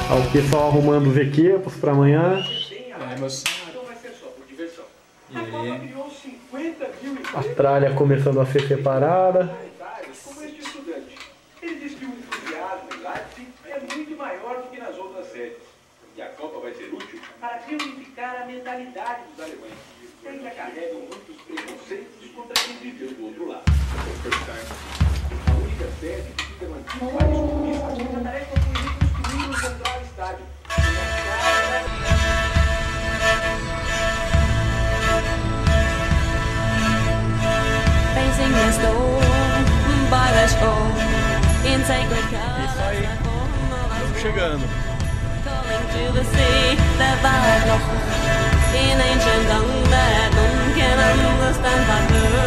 O pessoal arrumando os equipos para amanhã. E aí? A tralha começando a ser separada. Ele diz que o entusiasmo em Leipzig é muito maior do que nas outras sedes. E a Copa vai ser útil para reunificar a mentalidade dos alemães, que ainda carregam muitos preconceitos contra quem viveu do outro lado. A única sede que fica no antigo país comunista, a tarefa foi reconstruir o central estádio. Facing the storm by the shore in sacred colors. Isso aí. Estamos chegando. Calling to the sea that lies lost in ancient tongue that none can understand but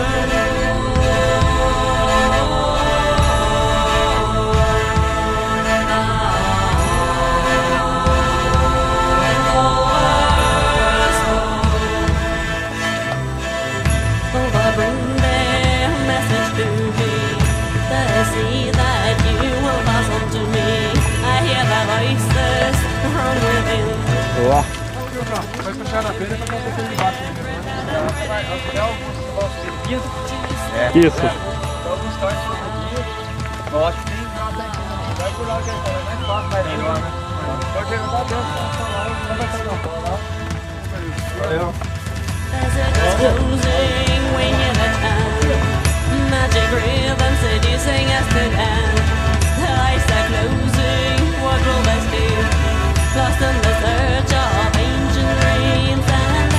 see that you will pass on to me. I hear the voices from within. Ó, Vai fechar na beira pra fazer aquele de baixo. Até alguns nossos seguidos. isso. Alguns carros por aqui. Ótimo. Vai por lá que é mais fácil, vai melhor, né? Pode chegar dentro, não vai sair não. Valeu. As it is closing, we hear the town. Magic rhythm seducing us to dance. The lights are closing, what will they do? Lost in the search of ancient dreams and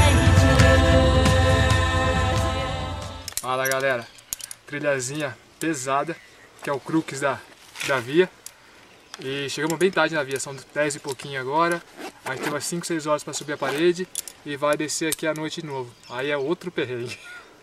ages. Fala galera, trilhazinha pesada, que é o crux da via. E chegamos bem tarde na via, são 10 e pouquinho agora. Aí tem umas 5, 6 horas para subir a parede e vai descer aqui à noite de novo. Aí é outro perrengue.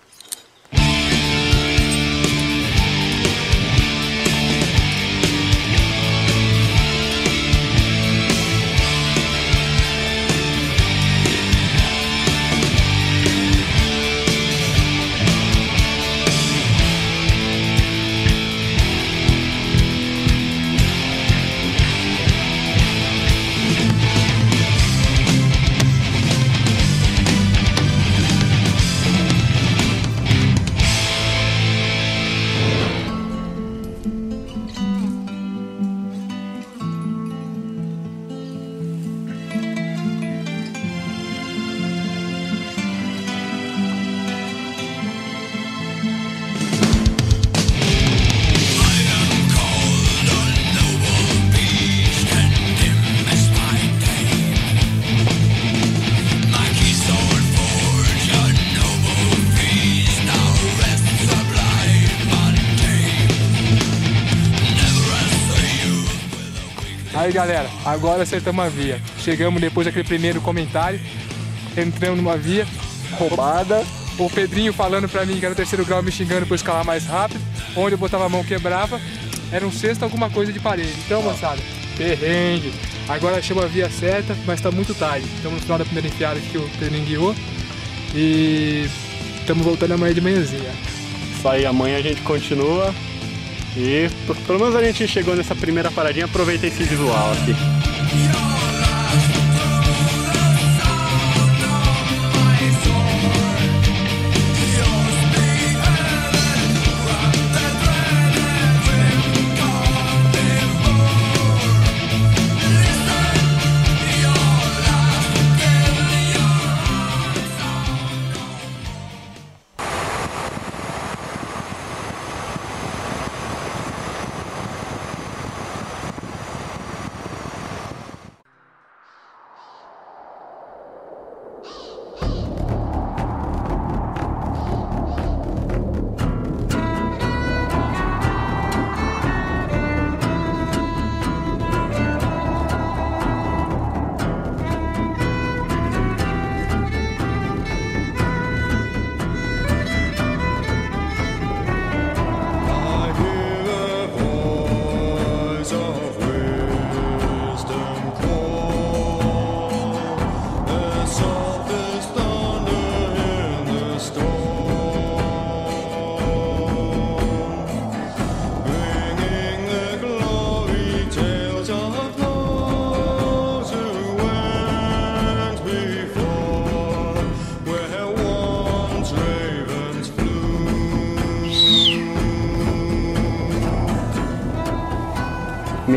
Aí galera, agora acertamos a via. Chegamos depois daquele primeiro comentário. Entramos numa via roubada. O Pedrinho falando pra mim que era o 3º grau, me xingando pra eu escalar mais rápido. Onde eu botava a mão quebrava. Era um cesto alguma coisa de parede. Então, moçada, perrengue. Agora achamos a via certa, mas tá muito tarde. Estamos no final da primeira enfiada que o Pedrinho guiou. E estamos voltando amanhã de manhãzinha. Isso aí, amanhã a gente continua. E pelo menos a gente chegou nessa primeira paradinha, aproveita esse visual aqui.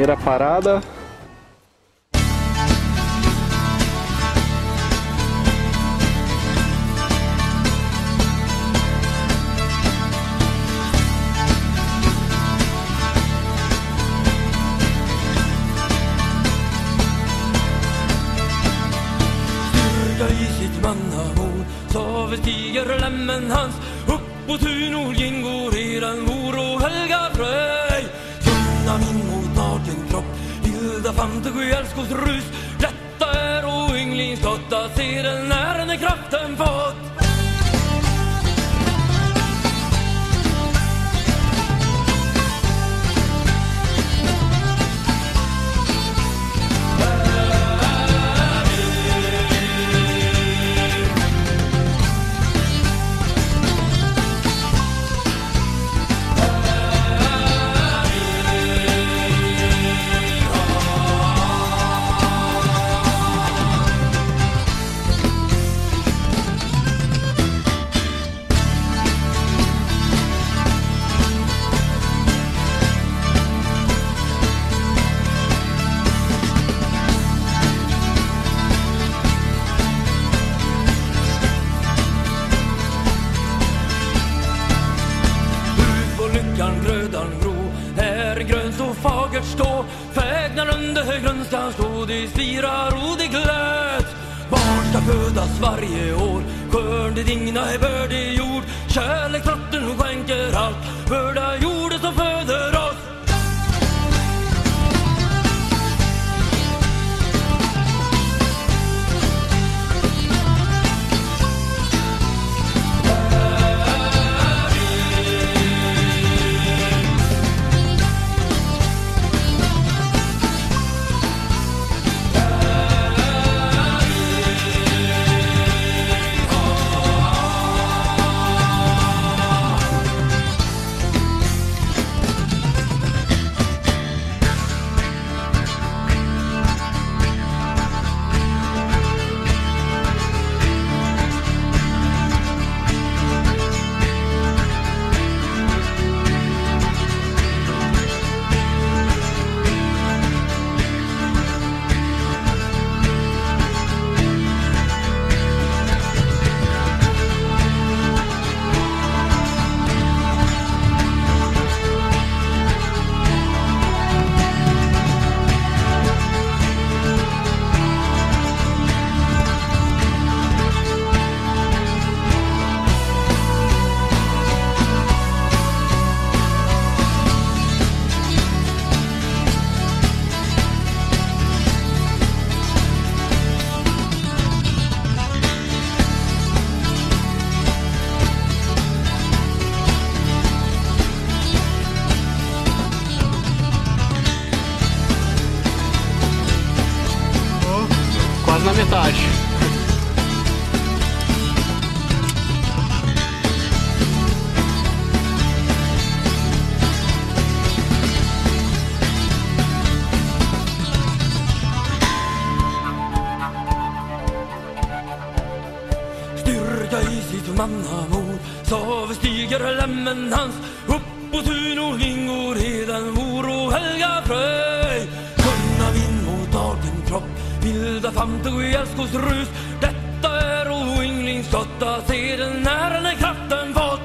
Primeira parada. I sitt mannamod så stiger lämmen hans upp på Tunolgin går eran mor och Helga Fröj. Tunna min mot naken kropp vilda famtug och älskos rus. Detta är och ynglings gott att se den när den kraften fått. Fagert stå, fägnar under grönskan stå, det spirar och det glöd. Barn ska födas varje år, skörn det digna är bördig jord. Kärlek trotten skänker allt, börda jorden som föder oss. Na metade. Styrka i sitt mannamod så stiger lämmen hans upp på Tunolgin går redan mor och Helga Fröj. Kunna vind mot naken kropp vilda famtug och älskos rus. Detta är och ynglings gott att se den när den är kraften fått.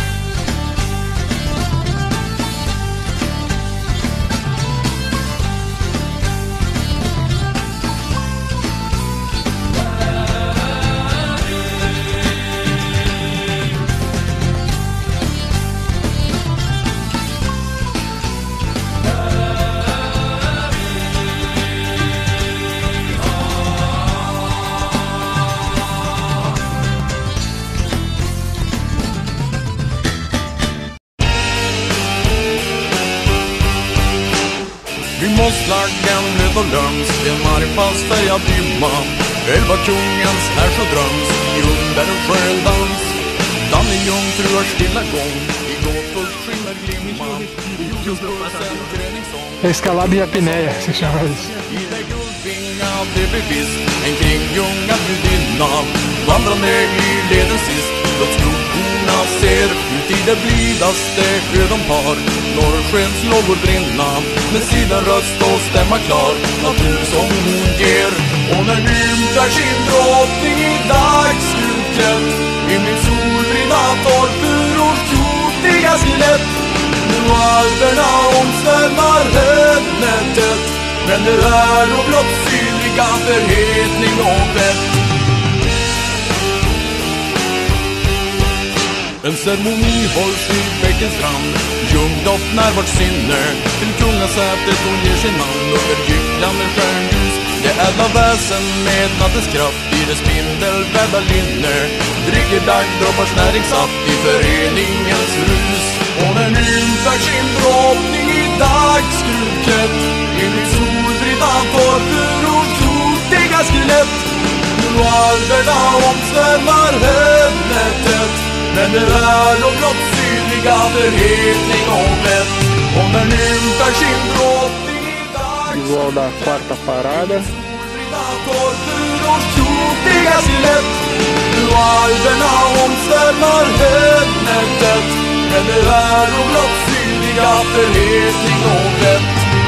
Mosslarken ut och löms, det marifalls färgad dimma. Elva kungens här så dröms i under en sköldans. Danne jungfruars stilla gång, i gåtfullt skimmer glimma. Escalada e apneia, se chama isso. I det guldvingade bevisst, en kring gunga gudinna. Vandrande i leden sist, låt skuggorna ser ut i det blidaste sjö de par. Norrskens lågor brinna med sidan röst och stämma klar. Natur som hon ger, och när nymtar sin drottning i dagsljusket i min solbrina torpurors tjotiga skelett. Nu alperna omsvämmar henne tätt, men det är och blott syrliga förhetning och vett. En ceremoni hålls vid bäckens strand. Ljungdoft när vårt sinne till kungasätet hon ger sin namn. Under gycklande stjärnljus det ädla väsen med nattens kraft i det spindelbädda linne dricker daggdroppars näringssaft i föreningens rus. Och när nymtar sin drottning i dagsskruket i mitt solbrita torpurors tjotiga skelett. Nu alverna omsvämmar henne tätt, men det är och blott syrliga förhetning och vett. Och när nymtar sin drottning i dagsskruket Igual da quarta parada. torpurors tjotiga skelett. Nu alverna omsvämmar henne tätt, men det är och blott syrliga förhetning och vett.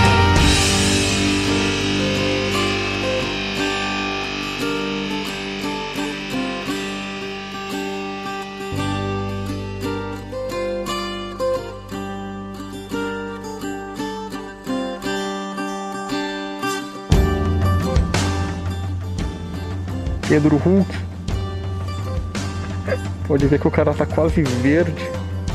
Pedro Hulk. Pode ver que o cara tá quase verde.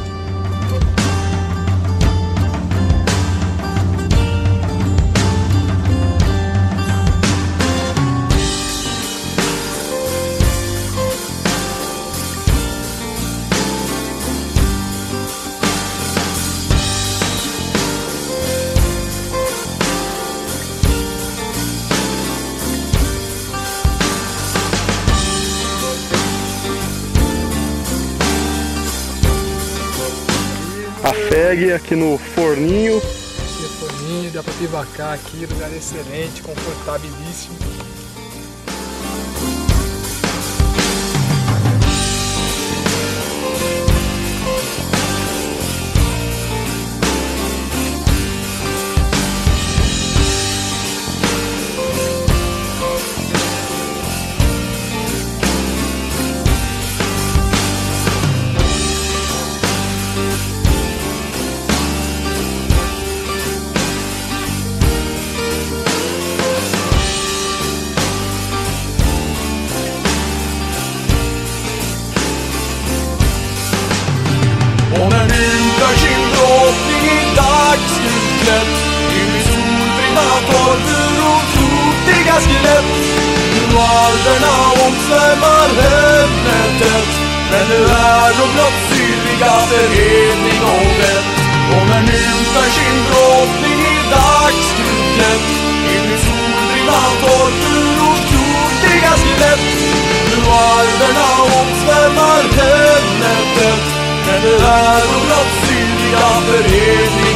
A FEG aqui no forninho. Aqui é forninho, dá pra pivacar aqui, lugar excelente, confortabilíssimo. Och när nymtar sin drottning i dagsljusket i min solbrina torpurors tjotiga skelett. Nu alverna omsvämmar henne tätt, men det är och blott syrliga förhetning och vett. Och när nymtar sin drottning i dagsljusket i min solbrina torpurors tjotiga skelett. Nu alverna omsvämmar henne tätt, men det är och blott syrliga förhetning